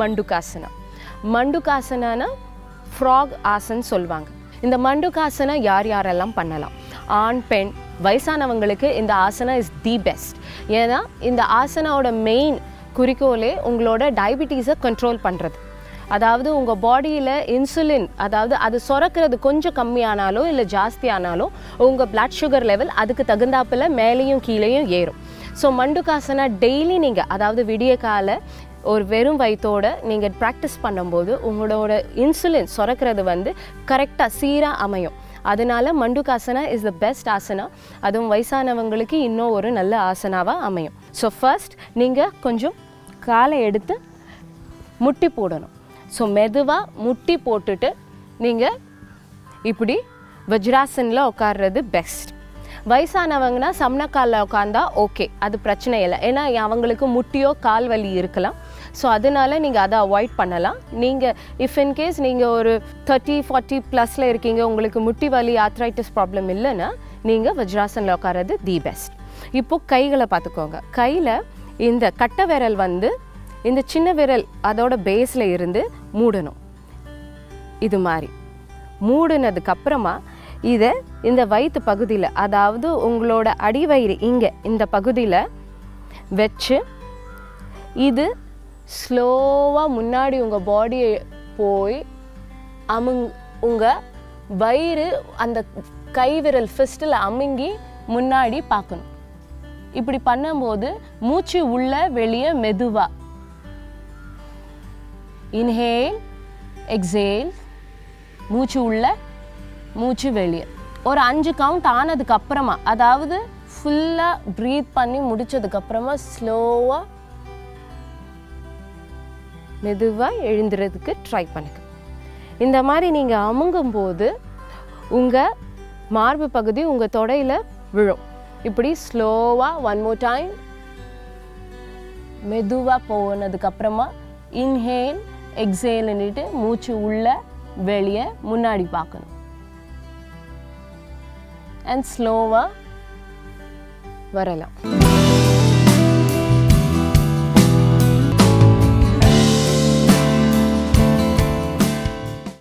Mandukasana. Mandukasana frog asana சொல்வாங்க. இந்த Mandukasana யாரெல்லாம் பண்ணலாம்? ஆண் பெண் வயசானவங்களுக்கு இந்த ஆசனா இஸ் தி பெஸ்ட். ஏன்னா இந்த ஆசனாவோட மெயின் குறிக்கோளே உங்களோட டயபிட்டிஸை கண்ட்ரோல் பண்ணுறது. அதாவது உங்கள் பாடியில் இன்சுலின் அதாவது அது சுரக்கிறது கொஞ்சம் கம்மியானாலோ இல்லை ஜாஸ்தியானாலும் உங்கள் பிளட் சுகர் லெவல் அதுக்கு தகுந்தாப்பில் மேலேயும் கீழேயும் ஏறும். ஸோ மண்டுகாசனா டெய்லி நீங்கள் அதாவது விடிய கால ஒரு வெறும் வயிற்றோடு நீங்கள் ப்ராக்டிஸ் பண்ணும்போது உங்களோட இன்சுலின் சுரக்கிறது வந்து கரெக்டாக சீராக அமையும். அதனால Mandukasana is the best asana. அதுவும் வயசானவங்களுக்கு இன்னும் ஒரு நல்ல ஆசனாவாக அமையும். ஸோ ஃபர்ஸ்ட் நீங்கள் கொஞ்சம் காலை எடுத்து முட்டி போடணும். ஸோ மெதுவாக முட்டி போட்டுட்டு நீங்கள் இப்படி வஜ்ராசனில் உட்கார்றது பெஸ்ட். வயசானவங்கன்னா சம்னக்காலில் உட்காந்தா ஓகே, அது பிரச்சனை இல்லை. ஏன்னா அவங்களுக்கு முட்டியோ கால் வலி இருக்கலாம். ஸோ அதனால நீங்கள் அதை அவாய்ட் பண்ணலாம். நீங்கள் இஃப் இன்கேஸ் நீங்கள் ஒரு 30-40 ப்ளஸில் இருக்கீங்க, உங்களுக்கு முட்டி வலி ஆர்த்ரைட்டிஸ் ப்ராப்ளம் இல்லைன்னா நீங்கள் வஜ்ராசனில் உட்கார்றது தி பெஸ்ட். இப்போது கைகளை பார்த்துக்கோங்க. கையில் இந்த கட்டை விரல் வந்து இந்த சின்ன விரல் அதோட பேஸில் இருந்து மூடணும். இது மாதிரி மூடினதுக்கப்புறமா இதை இந்த வயிற்று பகுதியில் அதாவது உங்களோட அடிவயிறு இங்கே இந்த பகுதியில் வச்சு இது ஸ்லோவாக முன்னாடி உங்கள் பாடியை போய் உங்கள் வயிறு அந்த கை விரல் ஃபிஸ்டில் அமுங்கி முன்னாடி பார்க்கணும். இப்படி பண்ணும்போது மூச்சு உள்ள வெளியே மெதுவாக இன்ஹேல் எக்ஸேல், மூச்சு உள்ள மூச்சு வெளியே. ஒரு 5 கவுண்ட் ஆனதுக்கப்புறமா அதாவது ஃபுல்லாக ப்ரீத் பண்ணி முடித்ததுக்கப்புறமா ஸ்லோவாக மெதுவாக எழுந்துறதுக்கு ட்ரை பண்ணுங்க. இந்த மாதிரி நீங்கள் அமுங்கும்போது உங்கள் மார்பு பகுதி உங்கள் தொடையில் விழும். இப்படி ஸ்லோவாக ஒன் மோர் டைம் மெதுவாக போனதுக்கப்புறமா இன்ஹேல் எக்ஸேல்னுட்டு மூச்சு உள்ள வெளியே முன்னாடி பார்க்கணும். அண்ட் ஸ்லோவாக வரலாம்.